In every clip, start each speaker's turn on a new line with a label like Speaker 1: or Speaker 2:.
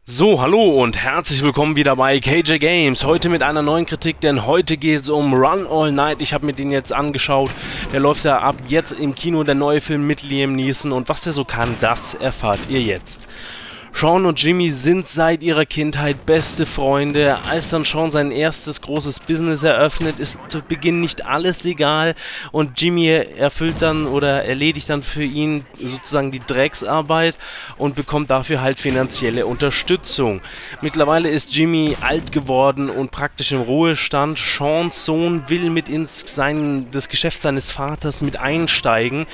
Speaker 1: So, hallo und herzlich willkommen wieder bei KJ Games. Heute mit einer neuen Kritik, denn heute geht es um Run All Night. Ich habe mir den jetzt angeschaut. Der läuft ja ab jetzt im Kino, der neue Film mit Liam Neeson. Und was der so kann, das erfahrt ihr jetzt. Sean und Jimmy sind seit ihrer Kindheit beste Freunde. Als dann Sean sein erstes großes Business eröffnet, ist zu Beginn nicht alles legal und Jimmy erfüllt dann oder erledigt dann für ihn sozusagen die Drecksarbeit und bekommt dafür halt finanzielle Unterstützung. Mittlerweile ist Jimmy alt geworden und praktisch im Ruhestand. Seans Sohn will mit ins das Geschäft seines Vaters mit einsteigen.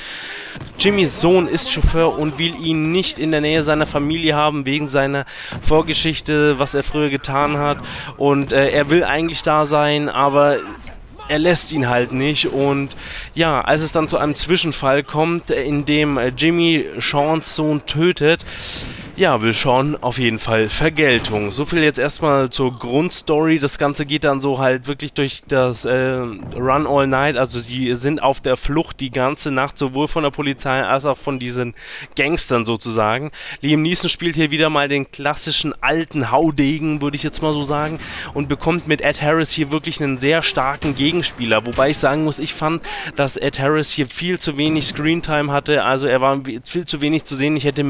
Speaker 1: Jimmys Sohn ist Chauffeur und will ihn nicht in der Nähe seiner Familie haben, wegen seiner Vorgeschichte, was er früher getan hat. Und er will eigentlich da sein, aber er lässt ihn halt nicht. Und ja, als es dann zu einem Zwischenfall kommt, in dem Jimmy Seans Sohn tötet, ja, will Sean auf jeden Fall Vergeltung. So viel jetzt erstmal zur Grundstory. Das Ganze geht dann so halt wirklich durch das Run All Night. Also die sind auf der Flucht die ganze Nacht, sowohl von der Polizei als auch von diesen Gangstern sozusagen. Liam Neeson spielt hier wieder mal den klassischen alten Haudegen, würde ich jetzt mal so sagen, und bekommt mit Ed Harris hier wirklich einen sehr starken Gegenspieler. Wobei ich sagen muss, ich fand, dass Ed Harris hier viel zu wenig Screentime hatte. Also er war viel zu wenig zu sehen. Ich hätte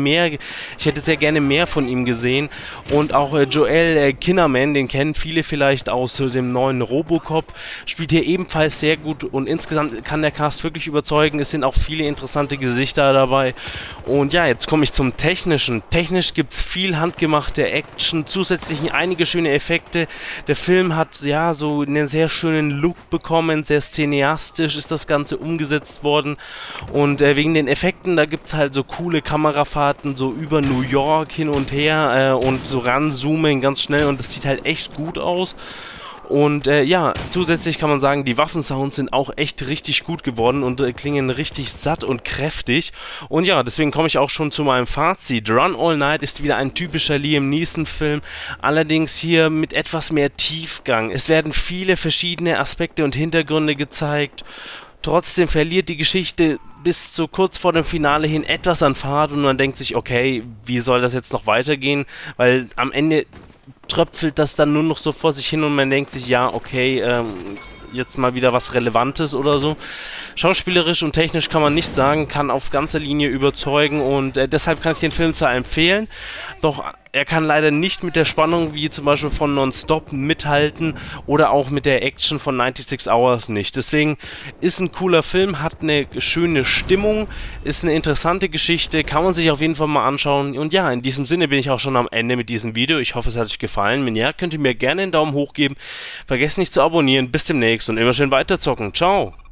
Speaker 1: sehr gerne mehr von ihm gesehen. Und auch Joel Kinnaman, den kennen viele vielleicht aus dem neuen Robocop, spielt hier ebenfalls sehr gut und insgesamt kann der Cast wirklich überzeugen. Es sind auch viele interessante Gesichter dabei. Und ja, jetzt komme ich zum Technischen. Technisch gibt es viel handgemachte Action, zusätzlich einige schöne Effekte. Der Film hat ja so einen sehr schönen Look bekommen, sehr cineastisch ist das Ganze umgesetzt worden. Und wegen den Effekten, da gibt es halt so coole Kamerafahrten, so über New York hin und her und so ranzoomen ganz schnell und das sieht halt echt gut aus. Und ja, zusätzlich kann man sagen, die Waffensounds sind auch echt richtig gut geworden und klingen richtig satt und kräftig. Und ja, deswegen komme ich auch schon zu meinem Fazit. Run All Night ist wieder ein typischer Liam Neeson-Film, allerdings hier mit etwas mehr Tiefgang. Es werden viele verschiedene Aspekte und Hintergründe gezeigt. Trotzdem verliert die Geschichte bis zu kurz vor dem Finale hin etwas an Fahrt und man denkt sich, okay, wie soll das jetzt noch weitergehen? Weil am Ende tröpfelt das dann nur noch so vor sich hin und man denkt sich, ja, okay, jetzt mal wieder was Relevantes oder so. Schauspielerisch und technisch kann man nichts sagen, kann auf ganzer Linie überzeugen und deshalb kann ich den Film zwar empfehlen, doch er kann leider nicht mit der Spannung wie zum Beispiel von Non-Stop mithalten oder auch mit der Action von 96 Hours nicht. Deswegen ist ein cooler Film, hat eine schöne Stimmung, ist eine interessante Geschichte, kann man sich auf jeden Fall mal anschauen. Und ja, in diesem Sinne bin ich auch schon am Ende mit diesem Video. Ich hoffe, es hat euch gefallen. Wenn ja, könnt ihr mir gerne einen Daumen hoch geben. Vergesst nicht zu abonnieren. Bis demnächst und immer schön weiterzocken. Ciao!